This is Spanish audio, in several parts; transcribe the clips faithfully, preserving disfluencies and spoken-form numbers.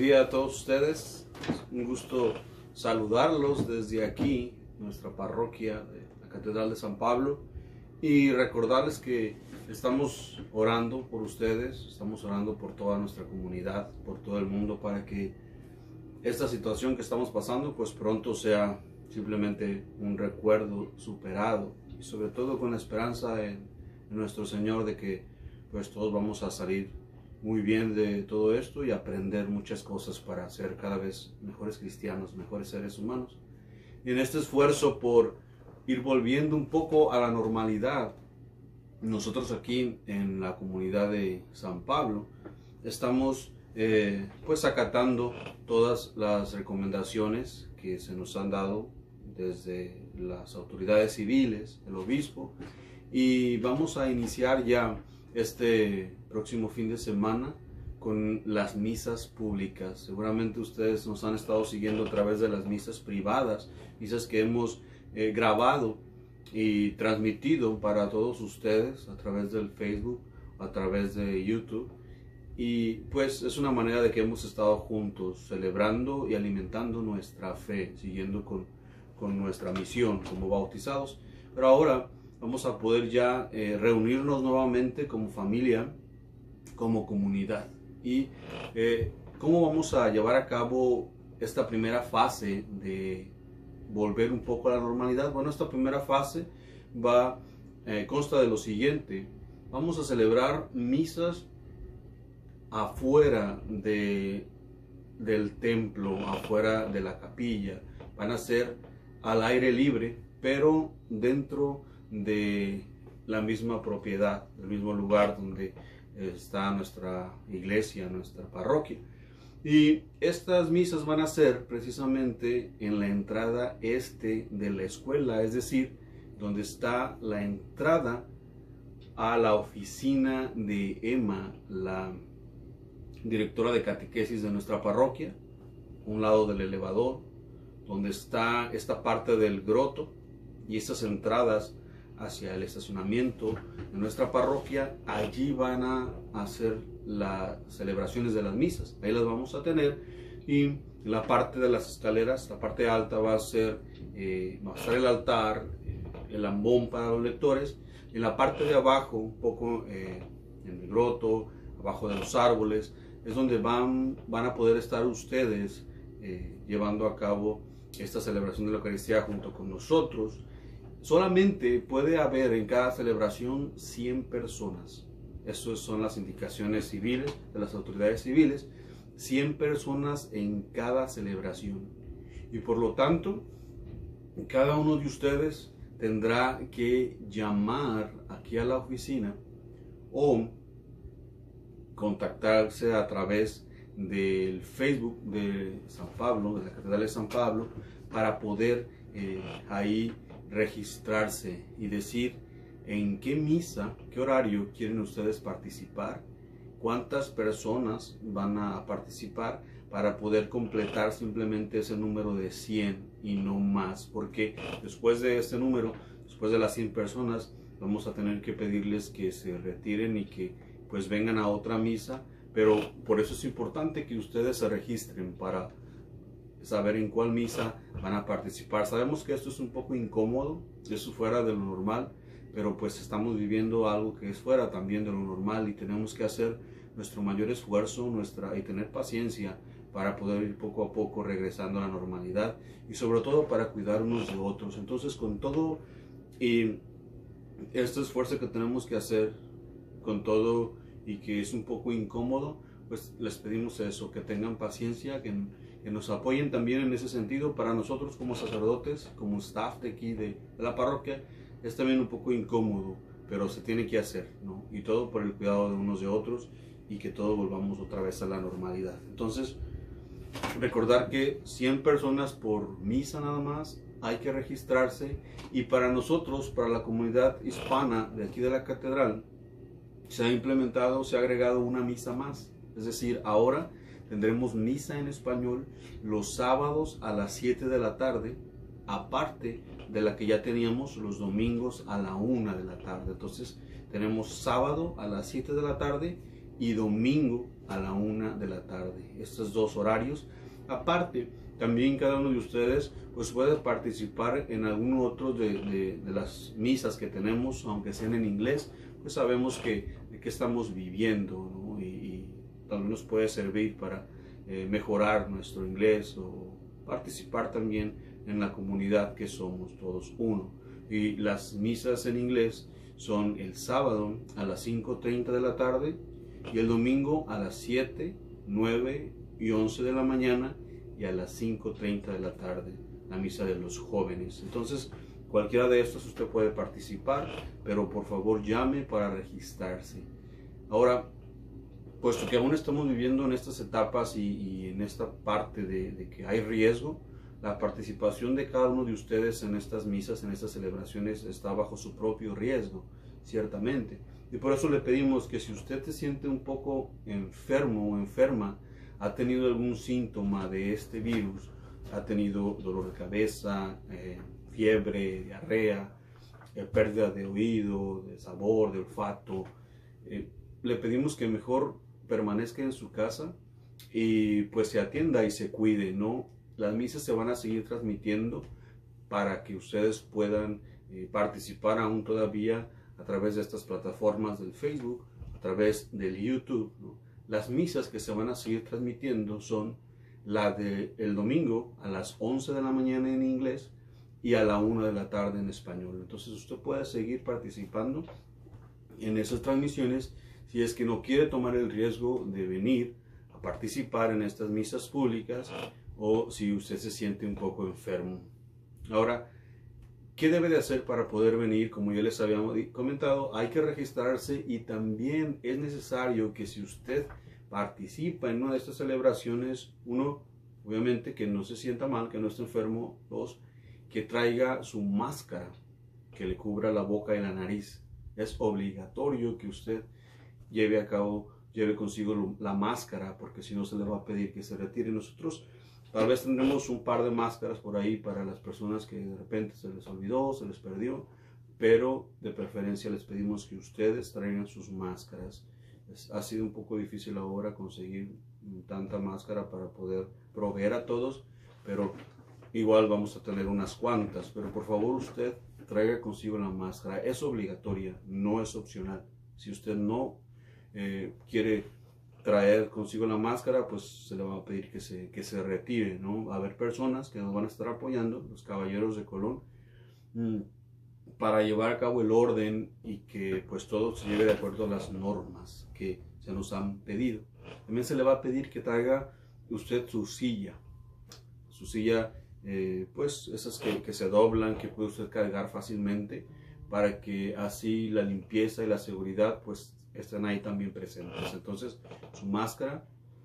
día a todos ustedes. Es un gusto saludarlos desde aquí, nuestra parroquia de la Catedral de San Pablo, y recordarles que estamos orando por ustedes, estamos orando por toda nuestra comunidad, por todo el mundo, para que esta situación que estamos pasando pues pronto sea simplemente un recuerdo superado, y sobre todo con la esperanza en, en nuestro Señor de que pues todos vamos a salir muy bien de todo esto y aprender muchas cosas para ser cada vez mejores cristianos, mejores seres humanos. Y en este esfuerzo por ir volviendo un poco a la normalidad, nosotros aquí en la comunidad de San Pablo estamos eh, pues acatando todas las recomendaciones que se nos han dado desde las autoridades civiles, el obispo, y vamos a iniciar ya este próximo fin de semana con las misas públicas. Seguramente ustedes nos han estado siguiendo a través de las misas privadas, misas que hemos eh, grabado y transmitido para todos ustedes a través del Facebook, a través de YouTube, y pues es una manera de que hemos estado juntos celebrando y alimentando nuestra fe, siguiendo con, con nuestra misión como bautizados. Pero ahora vamos a poder ya eh, reunirnos nuevamente como familia, como comunidad. Y eh, cómo vamos a llevar a cabo esta primera fase de volver un poco a la normalidad. Bueno, esta primera fase va eh, consta de lo siguiente: vamos a celebrar misas afuera de, del templo, afuera de la capilla. Van a ser al aire libre, pero dentro de la misma propiedad, del mismo lugar donde está nuestra iglesia, nuestra parroquia. Y estas misas van a ser precisamente en la entrada este de la escuela, es decir, donde está la entrada a la oficina de Emma, la directora de catequesis de nuestra parroquia, un lado del elevador, donde está esta parte del groto y estas entradas hacia el estacionamiento de nuestra parroquia. Allí van a hacer las celebraciones de las misas, ahí las vamos a tener. Y en la parte de las escaleras, la parte alta, va a ser eh, va a estar el altar, eh, el ambón para los lectores. En la parte de abajo, un poco eh, en el groto, abajo de los árboles, es donde van, van a poder estar ustedes eh, llevando a cabo esta celebración de la Eucaristía junto con nosotros. Solamente puede haber en cada celebración cien personas. Estas son las indicaciones civiles de las autoridades civiles. cien personas en cada celebración. Y por lo tanto, cada uno de ustedes tendrá que llamar aquí a la oficina o contactarse a través del Facebook de San Pablo, de la Catedral de San Pablo, para poder eh, ahí registrarse y decir en qué misa, qué horario quieren ustedes participar, cuántas personas van a participar, para poder completar simplemente ese número de cien y no más, porque después de este número, después de las cien personas, vamos a tener que pedirles que se retiren y que pues vengan a otra misa. Pero por eso es importante que ustedes se registren para saber en cuál misa van a participar. Sabemos que esto es un poco incómodo, eso fuera de lo normal, pero pues estamos viviendo algo que es fuera también de lo normal, y tenemos que hacer nuestro mayor esfuerzo nuestra, y tener paciencia para poder ir poco a poco regresando a la normalidad, y sobre todo para cuidar unos de otros. Entonces, con todo y este esfuerzo que tenemos que hacer, con todo y que es un poco incómodo, pues les pedimos eso, que tengan paciencia, que, que nos apoyen también en ese sentido. Para nosotros como sacerdotes, como staff de aquí de, de la parroquia, es también un poco incómodo, pero se tiene que hacer, ¿no? Y todo por el cuidado de unos de otros, y que todos volvamos otra vez a la normalidad. Entonces, recordar que cien personas por misa nada más, hay que registrarse. Y para nosotros, para la comunidad hispana de aquí de la catedral, se ha implementado, se ha agregado una misa más. Es decir, ahora tendremos misa en español los sábados a las siete de la tarde, aparte de la que ya teníamos los domingos a la una de la tarde. Entonces tenemos sábado a las siete de la tarde y domingo a la una de la tarde. Estos dos horarios. Aparte, también cada uno de ustedes pues puede participar en alguno otro de, de, de las misas que tenemos, aunque sean en inglés, pues sabemos que, que estamos viviendo, ¿no? y, y también nos puede servir para eh, mejorar nuestro inglés o participar también en la comunidad que somos todos uno. Y las misas en inglés son el sábado a las cinco treinta de la tarde y el domingo a las siete, nueve y once de la mañana y a las cinco treinta de la tarde, la misa de los jóvenes. Entonces, cualquiera de estos usted puede participar, pero por favor llame para registrarse. Ahora, puesto que aún estamos viviendo en estas etapas y, y en esta parte de, de que hay riesgo, la participación de cada uno de ustedes en estas misas, en estas celebraciones, está bajo su propio riesgo, ciertamente. Y por eso le pedimos que si usted se siente un poco enfermo o enferma, ha tenido algún síntoma de este virus, ha tenido dolor de cabeza, eh, fiebre, diarrea, eh, pérdida de oído, de sabor, de olfato, eh, le pedimos que mejor permanezca en su casa y pues se atienda y se cuide, ¿no? Las misas se van a seguir transmitiendo para que ustedes puedan eh, participar aún todavía a través de estas plataformas del Facebook, a través del YouTube, ¿no? Las misas que se van a seguir transmitiendo son la del domingo a las once de la mañana en inglés y a la una de la tarde en español. Entonces usted puede seguir participando en esas transmisiones si es que no quiere tomar el riesgo de venir a participar en estas misas públicas o si usted se siente un poco enfermo. Ahora, ¿qué debe de hacer para poder venir? Como ya les habíamos comentado, hay que registrarse y también es necesario que si usted participa en una de estas celebraciones, uno, obviamente que no se sienta mal, que no esté enfermo, dos, que traiga su máscara que le cubra la boca y la nariz. Es obligatorio que usted lleve a cabo, lleve consigo la máscara, porque si no se le va a pedir que se retire. Nosotros tal vez tendremos un par de máscaras por ahí para las personas que de repente se les olvidó, se les perdió, pero de preferencia les pedimos que ustedes traigan sus máscaras. Es, ha sido un poco difícil ahora conseguir tanta máscara para poder proveer a todos, pero igual vamos a tener unas cuantas. Pero por favor usted traiga consigo la máscara. Es obligatoria, no es opcional. Si usted no eh, quiere traer consigo la máscara, pues se le va a pedir que se, que se retire, ¿no? Va a haber personas que nos van a estar apoyando, los caballeros de Colón, mmm, para llevar a cabo el orden y que pues todo se lleve de acuerdo a las normas que se nos han pedido. También se le va a pedir que traiga usted su silla, su silla, eh, pues esas que, que se doblan, que puede usted cargar fácilmente, para que así la limpieza y la seguridad pues estén ahí también presentes. Entonces, su máscara,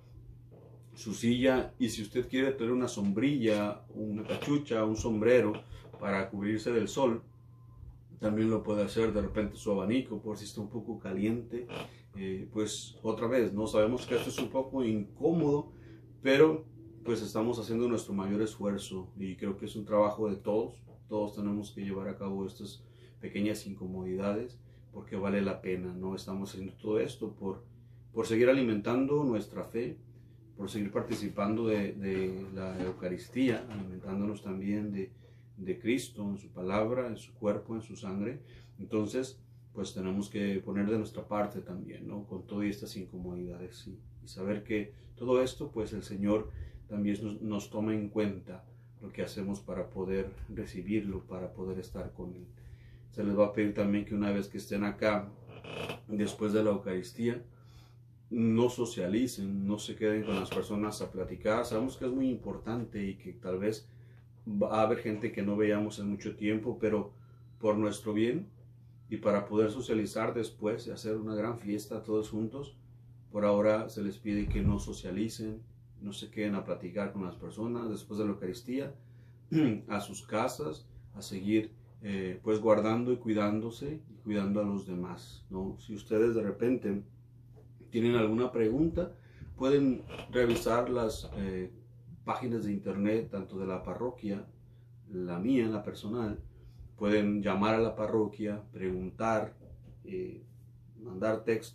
su silla, y si usted quiere tener una sombrilla, una cachucha, un sombrero para cubrirse del sol, también lo puede hacer. De repente su abanico, por si está un poco caliente, eh, pues otra vez, no sabemos que esto es un poco incómodo, pero pues estamos haciendo nuestro mayor esfuerzo y creo que es un trabajo de todos. Todos tenemos que llevar a cabo estas pequeñas incomodidades porque vale la pena, ¿no? Estamos haciendo todo esto por, por seguir alimentando nuestra fe, por seguir participando de, de la Eucaristía, alimentándonos también de, de Cristo, en su palabra, en su cuerpo, en su sangre. Entonces, pues tenemos que poner de nuestra parte también, ¿no? Con todas estas incomodidades y, y saber que todo esto, pues el Señor también nos, nos toma en cuenta lo que hacemos para poder recibirlo, para poder estar con Él. Se les va a pedir también que una vez que estén acá, después de la Eucaristía, no socialicen, no se queden con las personas a platicar. Sabemos que es muy importante y que tal vez va a haber gente que no veamos en mucho tiempo, pero por nuestro bien y para poder socializar después y hacer una gran fiesta todos juntos, por ahora se les pide que no socialicen, no se queden a platicar con las personas después de la Eucaristía, a sus casas, a seguir eh, pues guardando y cuidándose y cuidando a los demás, ¿no? Si ustedes de repente tienen alguna pregunta, pueden revisar las eh, páginas de internet, tanto de la parroquia, la mía, la personal. Pueden llamar a la parroquia, preguntar, eh, mandar texto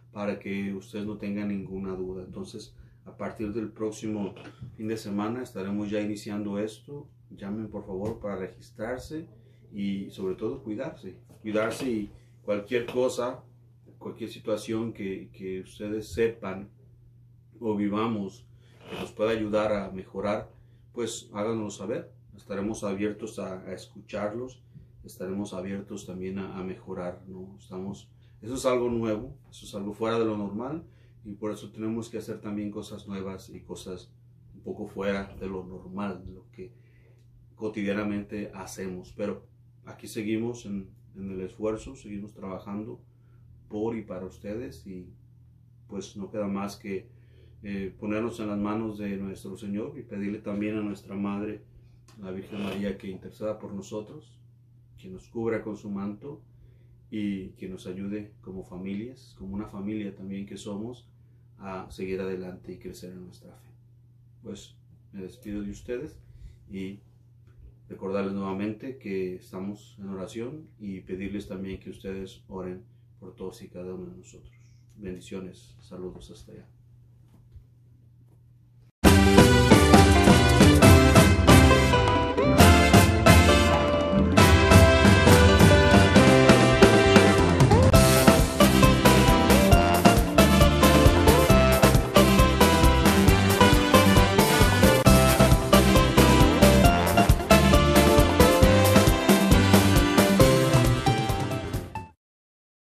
para que ustedes no tengan ninguna duda. Entonces, a partir del próximo fin de semana estaremos ya iniciando esto. Llamen por favor para registrarse y sobre todo cuidarse. Cuidarse y cualquier cosa, cualquier situación que, que ustedes sepan o vivamos que nos pueda ayudar a mejorar, pues háganoslo saber. Estaremos abiertos a, a escucharlos, estaremos abiertos también a, a mejorar, ¿no? Estamos, eso es algo nuevo, eso es algo fuera de lo normal y por eso tenemos que hacer también cosas nuevas y cosas un poco fuera de lo normal, de lo que cotidianamente hacemos. Pero aquí seguimos en, en el esfuerzo, seguimos trabajando por y para ustedes y pues no queda más que eh, ponernos en las manos de nuestro Señor y pedirle también a nuestra Madre, la Virgen María, que interceda por nosotros, que nos cubra con su manto y que nos ayude como familias, como una familia también que somos, a seguir adelante y crecer en nuestra fe. Pues me despido de ustedes y recordarles nuevamente que estamos en oración y pedirles también que ustedes oren por todos y cada uno de nosotros. Bendiciones, saludos hasta allá.